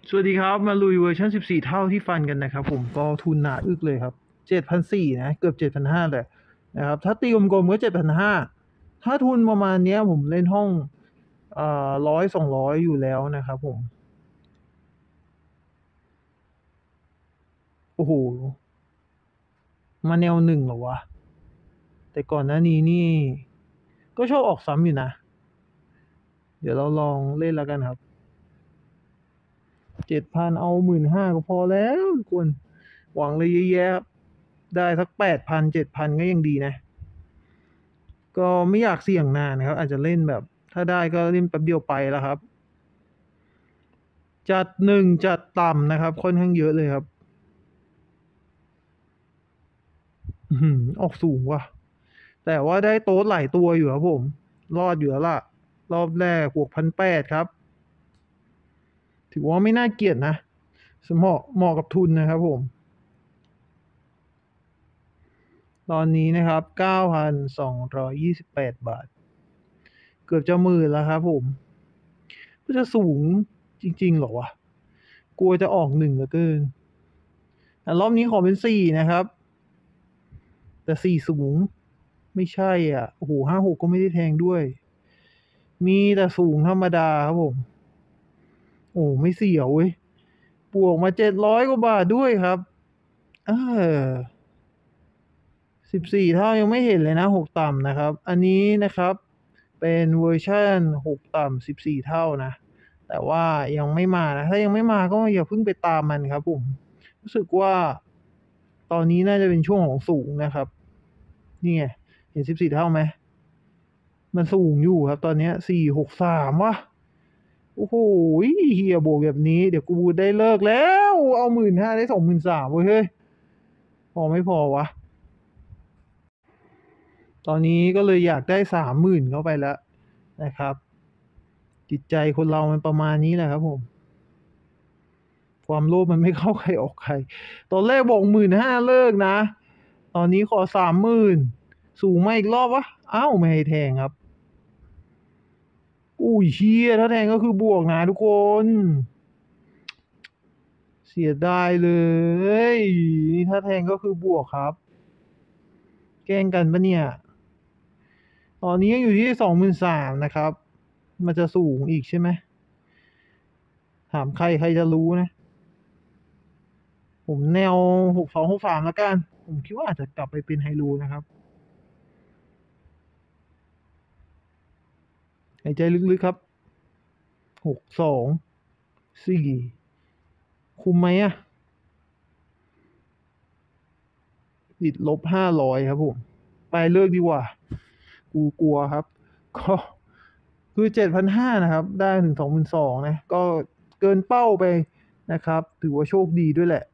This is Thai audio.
สวัสดีครับมาลุยเวอร์ชัน14เท่าที่ฟันกันนะครับผมก็ทุนหนาอึกเลยครับ7,400นะเกือบ7,500เลยนะครับถ้าตีกลมๆก็7,500ถ้าทุนประมาณเนี้ยผมเล่นห้อง100-200อยู่แล้วนะครับผมโอ้โหมาแนวหนึ่งเหรอวะแต่ก่อนหน้านี้นี่ก็ชอบออกซ้ำอยู่นะเดี๋ยวเราลองเล่นแล้วกันครับ7,000เอา15,000ก็พอแล้วทุกคนหวังเลยเยอะแยะครับได้สัก8,0007,000ก็ยังดีนะ ก็ไม่อยากเสี่ยงนานนะครับอาจจะเล่นแบบถ้าได้ก็เล่นแป๊บเดียวไปแล้วครับจัดหนึ่งจัดต่ำนะครับค่อนข้างเยอะเลยครับออกสูงว่ะแต่ว่าได้โต๊ดหลายตัวอยู่ครับผมรอดอยู่แล้วล่ะรอบแรก6,800ครับถือว่าไม่น่าเกลียดนะเหมาะกับทุนนะครับผมตอนนี้นะครับ9,228 บาทเกือบจะ10,000แล้วครับผมก็จะสูงจริงๆเหรอวะกลัวจะออกหนึ่งเหลือเกินรอบนี้ขอเป็นสี่นะครับแต่สี่สูง ไม่ใช่อ่ะโอ้โห56ก็ไม่ได้แทงด้วย มีแต่สูงธรรมดาครับผม โอ้ไม่เสียวเว้ยบวกมา700 กว่าบาทด้วยครับเออ14 เท่ายังไม่เห็นเลยนะหกต่ำนะครับ อันนี้นะครับเป็นเวอร์ชัน6ต่ำ14 เท่านะ แต่ว่ายังไม่มานะ ถ้ายังไม่มาก็อย่าเพิ่งไปตามมันครับผม รู้สึกว่าตอนนี้น่าจะเป็นช่วงของสูงนะครับ นี่ไงเห็น14 เท่าไหม มันสูงอยู่ครับตอนเนี้ย463วะโอ้โหเฮียบวกแบบนี้เดี๋ยวกูได้เลิกแล้วเอา15,000ได้23,000เว้ยเฮ้ยพอไม่พอวะตอนนี้ก็เลยอยากได้30,000เข้าไปแล้วนะครับจิตใจคนเรามันประมาณนี้แหละครับผมความโลภมันไม่เข้าใครออกใครตอนแรกบอก15,000เลิกนะตอนนี้ขอ30,000สูงมาอีกรอบวะอ้าวไม่ให้แทงครับอุ้ยเชียถ้าแทงก็คือบวกนะทุกคนเสียดายเลยนี่ถ้าแทงก็คือบวกครับแกล้งกันปะเนี่ยตอนนี้ยังอยู่ที่23,000นะครับมันจะสูงอีกใช่ไหมถามใครจะรู้นะผมแนว6263แล้วกันผมคิดว่าอาจจะกลับไปเป็นไฮรูนะครับหายใจลึกๆครับ62 4คุมไหมอะติด-500ครับผมไปเลิกดีกว่ากูกลัวครับก็คือ7,500นะครับได้ถึง22,000นะก็เกินเป้าไปนะครับถือว่าโชคดีด้วยแหละ